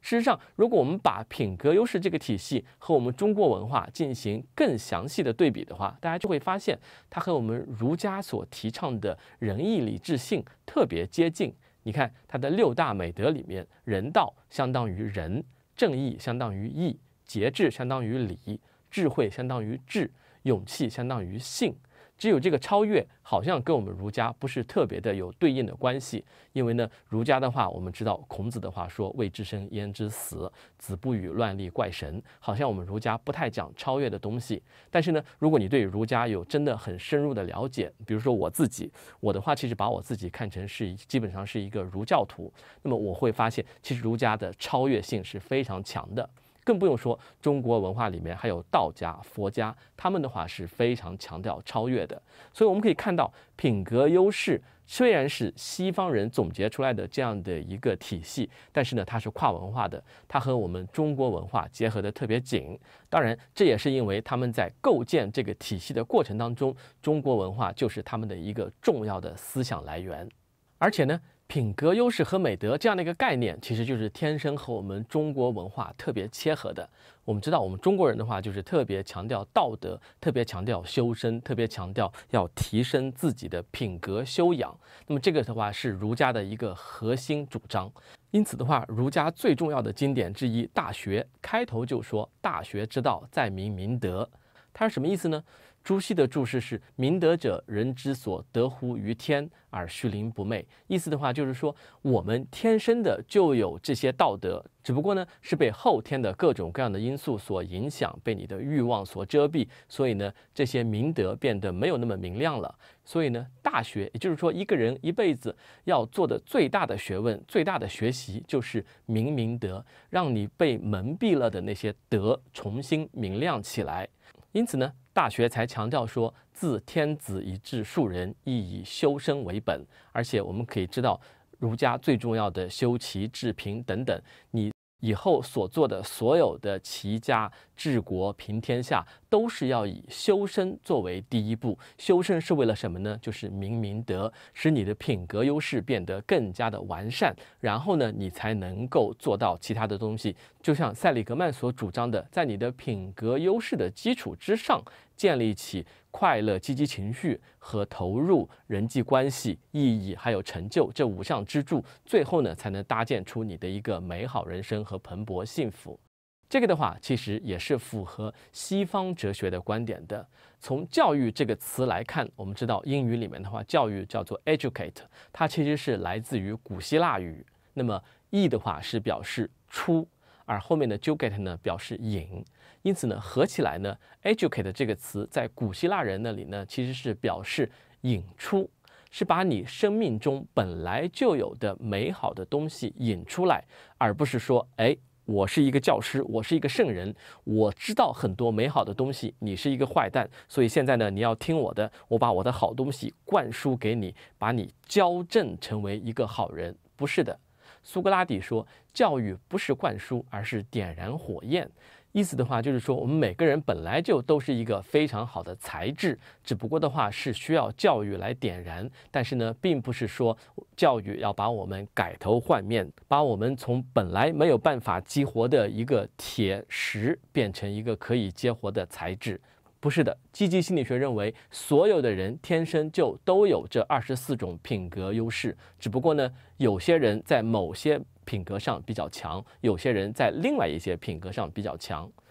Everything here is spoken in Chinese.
事实上，如果我们把品格优势这个体系和我们中国文化进行更详细的对比的话，大家就会发现它和我们儒家所提倡的仁义礼智信特别接近。你看它的六大美德里面，人道相当于仁，正义相当于义，节制相当于礼，智慧相当于智，勇气相当于信。只有这个超越好像跟我们儒家不是特别的有对应的关系，因为呢，儒家的话我们知道孔子的话说未知生焉知死，子不语乱立怪神，好像我们儒家不太讲超越的东西。但是呢，如果你对儒家有真的很深入的了解，比如说我的话其实把我自己看成是基本上是一个儒教徒，那么我会发现其实儒家的超越性是非常强的。更不用说中国文化里面还有道家、佛家，他们的话是非常强调超越的。所以我们可以看到，品格优势虽然是西方人总结出来的这样的一个体系，但是呢，它是跨文化的，它和我们中国文化结合的特别紧。当然，这也是因为他们在构建这个体系的过程当中，中国文化就是他们的一个重要的思想来源。而且呢，品格优势和美德这样的一个概念，其实就是天生和我们中国文化特别切合的。我们知道，我们中国人的话，就是特别强调道德，特别强调修身，特别强调要提升自己的品格修养。那么这个的话，是儒家的一个核心主张。因此的话，儒家最重要的经典之一《大学》开头就说：“大学之道，在明明德。”它是什么意思呢？朱熹的注释是“明德者，人之所得乎于天而虚灵不昧”。意思的话就是说，我们天生的就有这些道德，只不过呢是被后天的各种各样的因素所影响，被你的欲望所遮蔽，所以呢这些明德变得没有那么明亮了。所以呢，大学也就是说，一个人一辈子要做的最大的学问、最大的学习，就是明德，让你被蒙蔽了的那些德重新明亮起来。因此呢，大学才强调说，自天子以至庶人，亦以修身为本。而且我们可以知道，儒家最重要的修齐治平等等，你以后所做的所有的齐家治国平天下，都是要以修身作为第一步。修身是为了什么呢？就是明德，使你的品格优势变得更加的完善，然后呢，你才能够做到其他的东西。就像塞里格曼所主张的，在你的品格优势的基础之上，建立起快乐、积极情绪和投入、人际关系、意义还有成就这5项支柱，最后呢，才能搭建出你的一个美好人生和蓬勃幸福。这个的话，其实也是符合西方哲学的观点的。从教育这个词来看，我们知道英语里面的话，教育叫做 educate， 它其实是来自于古希腊语。那么 e 的话是表示出，而后面的 educate 呢表示引。因此呢，合起来呢 educate 这个词在古希腊人那里呢，其实是表示引出，是把你生命中本来就有的美好的东西引出来，而不是说我是一个教师，我是一个圣人，我知道很多美好的东西，你是一个坏蛋，所以现在呢，你要听我的，我把我的好东西灌输给你，把你矫正成为一个好人。不是的，苏格拉底说，教育不是灌输，而是点燃火焰。意思的话就是说，我们每个人本来就都是一个非常好的材质，只不过的话是需要教育来点燃。但是呢，并不是说教育要把我们改头换面，把我们从本来没有办法激活的一个铁石变成一个可以接活的材质。不是的，积极心理学认为，所有的人天生就都有这24种品格优势，只不过呢，有些人在某些品格上比较强，有些人在另外一些品格上比较强。